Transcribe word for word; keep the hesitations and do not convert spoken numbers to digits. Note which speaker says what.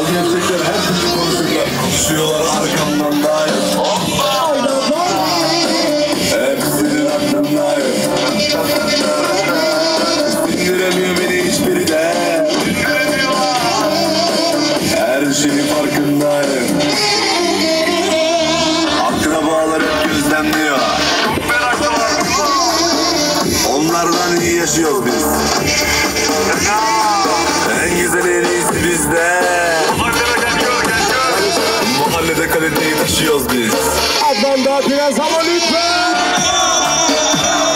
Speaker 1: O gerçekler her türlü konuşurlar. Konuşuyorlar arkamdan dair. Hepsinin aklındayım. Dindiremiyor beni hiçbiri de. Her şeyin farkındayım. Akrabalar hep gözlemliyor. Onlardan iyi yaşıyoruz biz. En güzel en iyisi bizde. Mahallede kaliteyi taşıyoruz biz.
Speaker 2: Adnan da biraz ama lütfen.